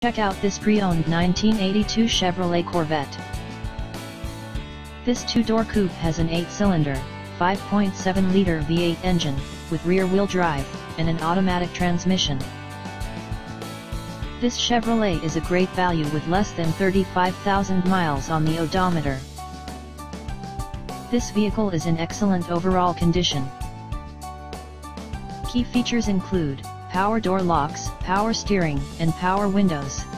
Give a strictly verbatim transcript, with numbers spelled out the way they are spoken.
Check out this pre-owned nineteen eighty-two Chevrolet Corvette. This two-door coupe has an eight-cylinder, five point seven liter V eight engine, with rear-wheel drive, and an automatic transmission. This Chevrolet is a great value with less than thirty-five thousand miles on the odometer. This vehicle is in excellent overall condition. Key features include power door locks, power steering, and power windows.